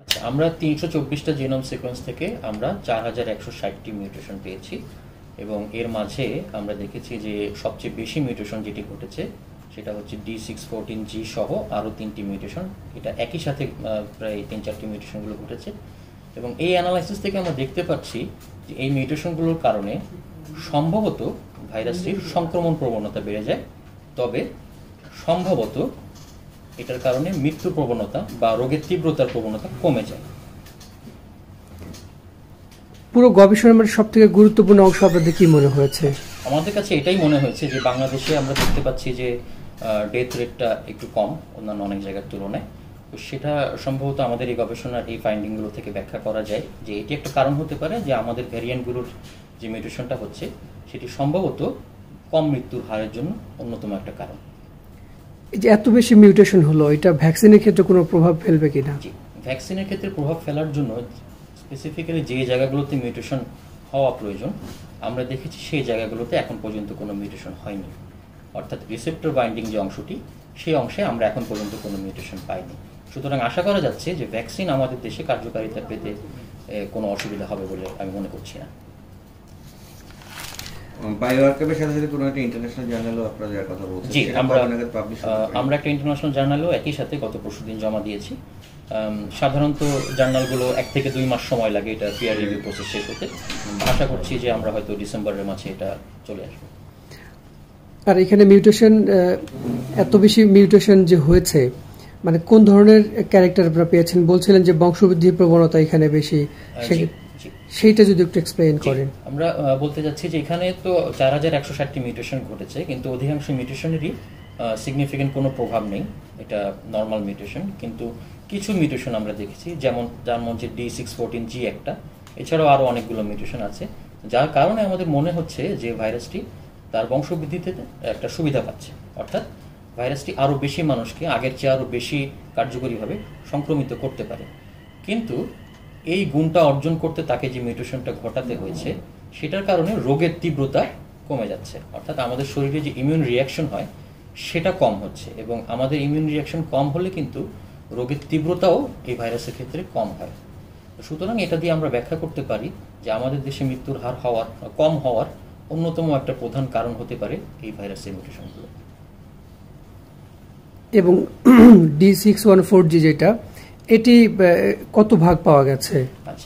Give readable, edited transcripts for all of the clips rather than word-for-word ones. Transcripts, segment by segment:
আমরা 324টা genome sequence থেকে আমরা 4160টি মিউটেশন পেয়েছি এবং এর মাঝে আমরা দেখেছি যে সবচেয়ে বেশি মিউটেশন যেটি ঘটেছে সেটা হচ্ছে D614G সহ আরও 3টি মিউটেশন। এটা একই সাথে প্রায় 3-4টি মিউটেশনগুলো ঘটেছে এবং এই অ্যানালাইসিস থেকে আমরা দেখতে পাচ্ছি যে এই মিউটেশনগুলোর কারণে সম্ভবত ভাইরাসটির সংক্রমণ প্রবণতা বেড়ে যায়, তবে সম্ভবত এটার কারণে মৃত্যুর প্রবণতা বা রোগের তীব্রতার প্রবণতা কমে যায়। পুরো গবেষণার সব থেকে গুরুত্বপূর্ণ অংশ আপনাদের কি মনে হয়েছে? আমাদের কাছে এটাই মনে হয়েছে যে বাংলাদেশে আমরা দেখতে পাচ্ছি যে ডেথ রেটটা একটু কম অন্যান্য অনেক জায়গার তুলনায়। তো সেটা সম্ভবত আমাদের এই গবেষণার এই ফাইন্ডিংগুলো থেকে ব্যাখ্যা করা যায় যে এটি একটা কারণ হতে পারে যে আমাদের ভ্যারিয়েন্টগুলোর যে মিউটেশনটা হচ্ছে সেটি সম্ভবত কম মৃত্যুর হারের জন্য অন্যতম একটা কারণ। এই যে এত বেশি মিউটেশন হলো, এটা ভ্যাকসিনের ক্ষেত্রে কোনো প্রভাব ফেলবে কিনা? জি, ভ্যাকসিনের ক্ষেত্রে প্রভাব ফেলার জন্য স্পেসিফিক্যালি যে জায়গাগুলোতে মিউটেশন হওয়া প্রয়োজন আমরা দেখেছি সেই জায়গাগুলোতে এখন পর্যন্ত কোনো মিউটেশন হয়নি, অর্থাৎ রিসেপ্টর বাইন্ডিং যে অংশটি সেই অংশে আমরা এখন পর্যন্ত কোনো মিউটেশন পাইনি। সুতরাং আশা করা যাচ্ছে যে ভ্যাকসিন আমাদের দেশে কার্যকারিতা পেতে কোনো অসুবিধা হবে বলে আমি মনে করছি না। বায়োআর্কাইভের সাথে সাথে কোনো একটা ইন্টারন্যাশনাল জার্নালও আপনারা যার কথা বলছেন, জি, আমরা একটা ইন্টারন্যাশনাল জার্নালও একই সাথে গত পরশুদিন জমা দিয়েছি। সাধারণত জার্নালগুলো 1 থেকে 2 মাস সময় লাগে এটা পিয়ার রিভিউ প্রসেস শেষ হতে। আশা করছি যে আমরা হয়তো ডিসেম্বরের মাঝে এটা চলে আসবে। আর এখানে মিউটেশন, এত বেশি মিউটেশন যে হয়েছে, মানে কোন ধরনের ক্যারেক্টার আপনারা পেয়েছেন? বলছিলেন যে বংশবৃদ্ধির প্রবণতা এখানে বেশি, সেইটা যদি একটু এক্সপ্লেইন করেন। আমরা বলতে যাচ্ছি যে এখানে তো 4160টি মিউটেশন ঘটেছে, কিন্তু অধিকাংশ মিউটেশনেরই সিগনিফিকেন্ট কোনো প্রভাব নেই, এটা নর্মাল মিউটেশন। কিন্তু কিছু মিউটেশন আমরা দেখেছি, যেমন যার মধ্যে D614G একটা, এছাড়াও আরও অনেকগুলো মিউটেশন আছে, যার কারণে আমাদের মনে হচ্ছে যে ভাইরাসটি তার বংশবৃদ্ধিতে একটা সুবিধা পাচ্ছে, অর্থাৎ ভাইরাসটি আরও বেশি মানুষকে আগের চেয়ে আরও বেশি কার্যকরীভাবে সংক্রমিত করতে পারে। কিন্তু এই গুণটা অর্জন করতে তাকে যে মিউটেশনটা ঘটাতে হয়েছে সেটার কারণে রোগের তীব্রতা কমে যাচ্ছে, অর্থাৎ আমাদের শরীরে যে ইমিউন রিয়াকশন হয় সেটা কম হচ্ছে, এবং আমাদের ইমিউন রিয়াকশন কম হলে কিন্তু রোগের তীব্রতাও এই ভাইরাসের ক্ষেত্রে কম হয়। সুতরাং এটা দিয়ে আমরা ব্যাখ্যা করতে পারি যে আমাদের দেশে মৃত্যুর হার কম হওয়ার অন্যতম একটা প্রধান কারণ হতে পারে এই ভাইরাসের মিউটেশনগুলো। এবং D614G যেটা, এটি কত ভাগ পাওয়া গেছে? আচ্ছা,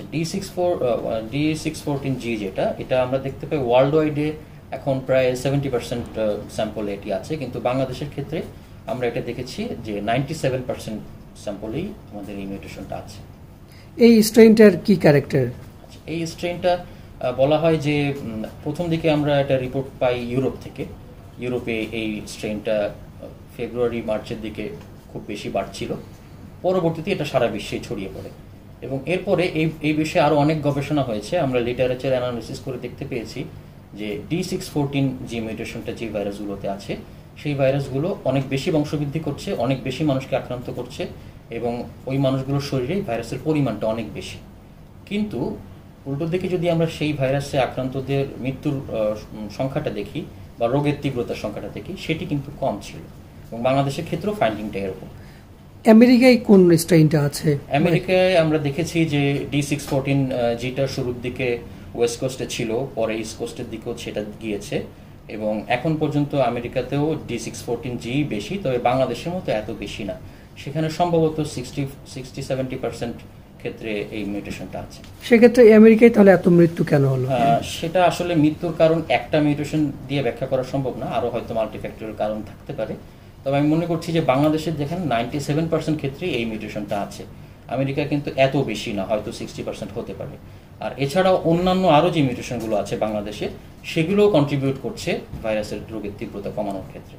D614G যেটা, এটা আমরা দেখতে পাই ওয়ার্ল্ড ওয়াইডে এখন প্রায় 70% স্যাম্পল এটি আছে, কিন্তু বাংলাদেশের ক্ষেত্রে আমরা এটা দেখেছি যে 97% স্যাম্পলেই আমাদের এই মিউটেশনটা আছে। এই স্ট্রেইনটার কি ক্যারেক্টার? এই স্ট্রেইনটা বলা হয় যে প্রথম দিকে আমরা একটা রিপোর্ট পাই ইউরোপ থেকে। ইউরোপে এই স্ট্রেইনটা ফেব্রুয়ারি মার্চের দিকে খুব বেশি বাড়ছিল, পরবর্তীতে এটা সারা বিশ্বে ছড়িয়ে পড়ে এবং এরপরে এই বিষয়ে আরও অনেক গবেষণা হয়েছে। আমরা লিটারেচার অ্যানালিসিস করে দেখতে পেয়েছি যে D614G মিউটেশনটা যে ভাইরাসগুলোতে আছে সেই ভাইরাসগুলো অনেক বেশি বংশবৃদ্ধি করছে, অনেক বেশি মানুষকে আক্রান্ত করছে এবং ওই মানুষগুলোর শরীরে ভাইরাসের পরিমাণটা অনেক বেশি। কিন্তু উল্টো দিকে যদি আমরা সেই ভাইরাসে আক্রান্তদের মৃত্যুর সংখ্যাটা দেখি বা রোগের তীব্রতার সংখ্যাটা দেখি, সেটি কিন্তু কম ছিল এবং বাংলাদেশের ক্ষেত্রেও ফাইন্ডিংটা এরকম। আমেরিকায় কোন স্ট্রেইনটা আছে? আমেরিকায় আমরা দেখেছি যে D614Gটা শুরুর দিকে ওয়েস্ট কোস্টে ছিল, পরে ইস্ট কোস্টের দিকেও সেটা গিয়েছে এবং এখন পর্যন্ত আমেরিকাতেও D614G বেশি, তবে বাংলাদেশের মতো এত বেশি না। সেখানে সম্ভবত 60-70% ক্ষেত্রে এই মিউটেশনটা আছে। সেক্ষেত্রে আমেরিকায় তাহলে এত মৃত্যু কেন হলো? সেটা আসলে মৃত্যুর কারণ একটা মিউটেশন দিয়ে ব্যাখ্যা করা সম্ভব না, আরও হয়তো মাল্টিফ্যাক্টরিয়াল কারণ থাকতে পারে। তবে আমি মনে করছি যে বাংলাদেশের যেখানে 97% ক্ষেত্রে এই মিউটেশনটা আছে, আমেরিকা কিন্তু এত বেশি না, হয়তো 60% হতে পারে। আর এছাড়াও অন্যান্য আরও যে মিউটেশনগুলো আছে বাংলাদেশে, সেগুলোও কন্ট্রিবিউট করছে ভাইরাসের রোগের তীব্রতা কমানোর ক্ষেত্রে।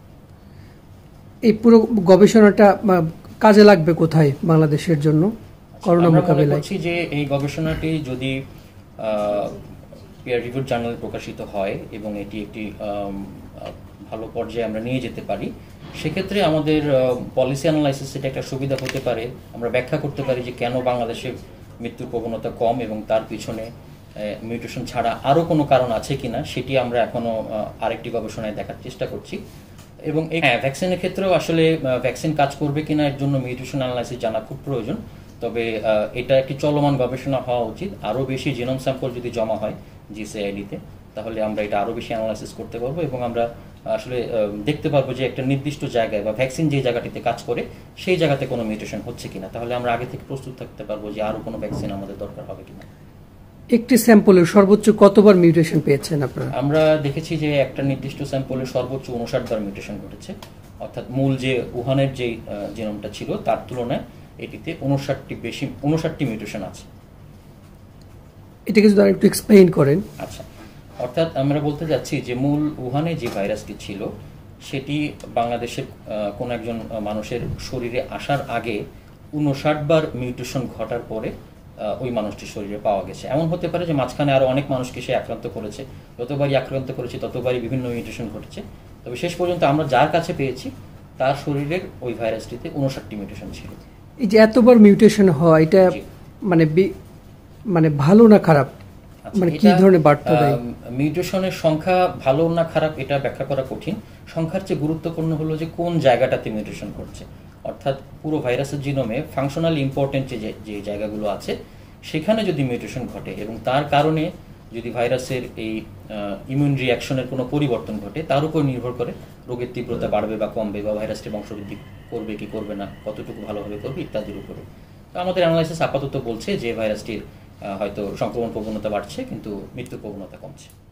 এই পুরো গবেষণাটা কাজে লাগবে কোথায় বাংলাদেশের জন্য করোনা মোকাবিলায়? যে এই গবেষণাটি যদি পিয়ার রিভিউড জার্নালে প্রকাশিত হয় এবং এটি একটি ভালো পর্যায়ে আমরা নিয়ে যেতে পারি, সেক্ষেত্রে আমাদের পলিসি অ্যানালাইসিস এটা একটা সুবিধা হতে পারে। আমরা ব্যাখ্যা করতে পারি যে কেন বাংলাদেশে মৃত্যুর প্রবণতা কম এবং তার পিছনে মিউটেশন ছাড়া আরও কোনো কারণ আছে কিনা, সেটি আমরা এখনও আরেকটি গবেষণায় দেখার চেষ্টা করছি। এবং ভ্যাকসিনের ক্ষেত্রেও আসলে ভ্যাকসিন কাজ করবে কিনা এর জন্য মিউটেশন অ্যানালাইসিস জানা খুব প্রয়োজন। তবে এটা একটি চলমান গবেষণা হওয়া উচিত। আরও বেশি জিনোম স্যাম্পল যদি জমা হয় জিসিআইডিতে, তাহলে আমরা এটা আরও বেশি অ্যানালাইসিস করতে পারবো এবং আমরা আসলে দেখতে পারবো যে একটা নির্দিষ্ট জায়গায় বা ভ্যাকসিন যে জায়গাটিতে কাজ করে সেই জায়গাতে কোনো মিউটেশন হচ্ছে কিনা। তাহলে আমরা আগে থেকে প্রস্তুত থাকতে পারবো যে আরও কোনো ভ্যাকসিন আমাদের দরকার হবে কিনা। একটি স্যাম্পলে সর্বোচ্চ কতবার মিউটেশন পেয়েছেন আপনারা? আমরা দেখেছি যে একটা নির্দিষ্ট স্যাম্পলে সর্বোচ্চ 59 বার মিউটেশন ঘটেছে, অর্থাৎ মূল যে উহানের যে জিনোমটা ছিল তার তুলনায় এটিতে 59টি মিউটেশন আছে। এটাকে যদি একটু এক্সপ্লেইন করেন। আচ্ছা, অর্থাৎ আমরা বলতে যাচ্ছি যে মূল উহানে যে ভাইরাসটি ছিল সেটি বাংলাদেশের কোন একজন মানুষের শরীরে আসার আগে 59 বার মিউটেশন ঘটার পরে ওই মানুষটির শরীরে পাওয়া গেছে। এমন হতে পারে যে মাঝখানে আরো অনেক মানুষকে সে আক্রান্ত করেছে, যতবারই আক্রান্ত করেছে ততবারই বিভিন্ন মিউটেশন ঘটেছে, তবে শেষ পর্যন্ত আমরা যার কাছে পেয়েছি তার শরীরের ওই ভাইরাসটিতে 59টি মিউটেশন ছিল। এই যে এতবার মিউটেশন হয়, এটা মানে মানে ভালো না খারাপ, মানে কি ধরনের বার্তা দেয়? মিউটেশনের সংখ্যা ভালো না খারাপ এটা ব্যাখ্যা করা কঠিন। সংখ্যার চেয়ে গুরুত্বপূর্ণ হলো যে কোন জায়গাটাতে মিউটেশন ঘটছে, অর্থাৎ পুরো ভাইরাসের জিনোমে ফাংশনালি ইম্পর্টেন্ট যে জায়গাগুলো আছে সেখানে যদি মিউটেশন ঘটে এবং তার কারণে যদি ভাইরাসের এই ইমিউন রিঅ্যাকশনের কোনো পরিবর্তন ঘটে, তার উপর নির্ভর করে রোগের তীব্রতা বাড়বে বা কমবে বা ভাইরাসটি বংশবৃদ্ধি করবে কি করবে না, কতটুকু ভালোভাবে করবে ইত্যাদির উপরে। তো আমাদের অ্যানালাইসিস আপাতত বলছে যে ভাইরাসটির হয়তো সংক্রমণ প্রবণতা বাড়ছে কিন্তু মৃত্যুর প্রবণতা কমছে।